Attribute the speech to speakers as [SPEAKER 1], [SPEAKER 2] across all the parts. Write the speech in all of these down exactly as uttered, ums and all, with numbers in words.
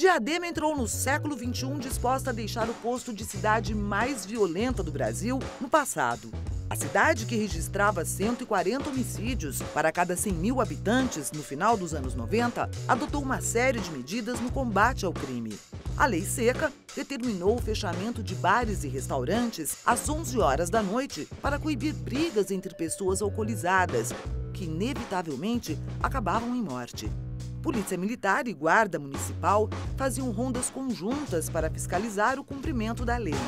[SPEAKER 1] Diadema entrou no século vinte e um disposta a deixar o posto de cidade mais violenta do Brasil no passado. A cidade, que registrava cento e quarenta homicídios para cada cem mil habitantes no final dos anos noventa, adotou uma série de medidas no combate ao crime. A Lei Seca determinou o fechamento de bares e restaurantes às onze horas da noite para coibir brigas entre pessoas alcoolizadas, que inevitavelmente acabavam em morte. Polícia Militar e Guarda Municipal faziam rondas conjuntas para fiscalizar o cumprimento da lei.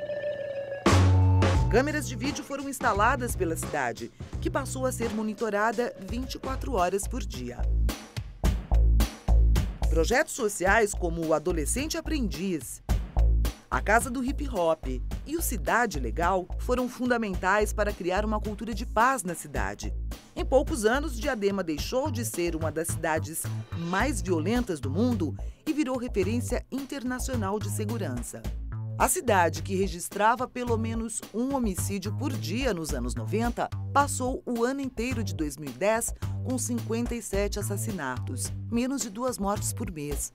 [SPEAKER 1] Câmeras de vídeo foram instaladas pela cidade, que passou a ser monitorada vinte e quatro horas por dia. Projetos sociais como o Adolescente Aprendiz, a Casa do Hip Hop e o Cidade Legal foram fundamentais para criar uma cultura de paz na cidade. Em poucos anos, Diadema deixou de ser uma das cidades mais violentas do mundo e virou referência internacional de segurança. A cidade, que registrava pelo menos um homicídio por dia nos anos noventa, passou o ano inteiro de dois mil e dez com cinquenta e sete assassinatos, menos de duas mortes por mês.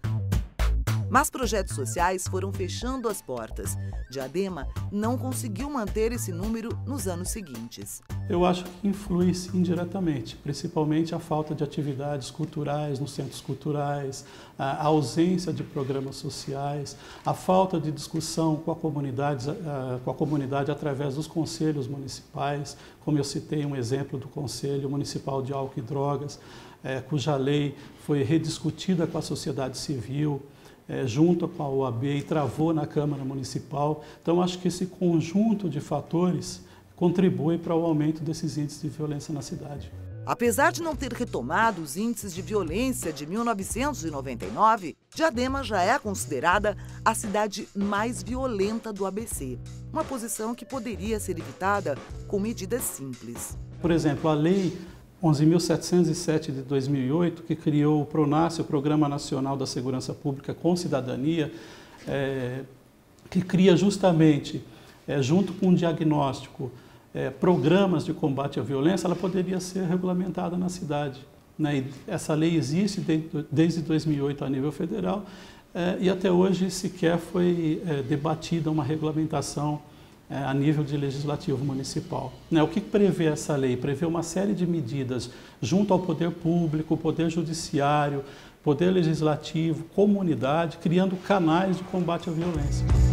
[SPEAKER 1] Mas projetos sociais foram fechando as portas. Diadema não conseguiu manter esse número nos anos seguintes.
[SPEAKER 2] Eu acho que influi sim diretamente, principalmente a falta de atividades culturais nos centros culturais, a ausência de programas sociais, a falta de discussão com a comunidade, com a comunidade através dos conselhos municipais, como eu citei um exemplo do Conselho Municipal de Álcool e Drogas, cuja lei foi rediscutida com a sociedade civil, É, junto com a O A B e travou na Câmara Municipal. Então, acho que esse conjunto de fatores contribui para o aumento desses índices de violência na cidade.
[SPEAKER 1] Apesar de não ter retomado os índices de violência de mil novecentos e noventa e nove, Diadema já é considerada a cidade mais violenta do A B C, uma posição que poderia ser evitada com medidas simples.
[SPEAKER 2] Por exemplo, a lei onze mil setecentos e sete de dois mil e oito, que criou o PRONASSE, o Programa Nacional da Segurança Pública com Cidadania, é, que cria justamente, é, junto com o diagnóstico, é, programas de combate à violência, ela poderia ser regulamentada na cidade, né? E essa lei existe desde, desde dois mil e oito a nível federal, é, e até hoje sequer foi é, debatida uma regulamentação a nível de legislativo municipal. O que prevê essa lei? Prevê uma série de medidas junto ao poder público, poder judiciário, poder legislativo, comunidade, criando canais de combate à violência.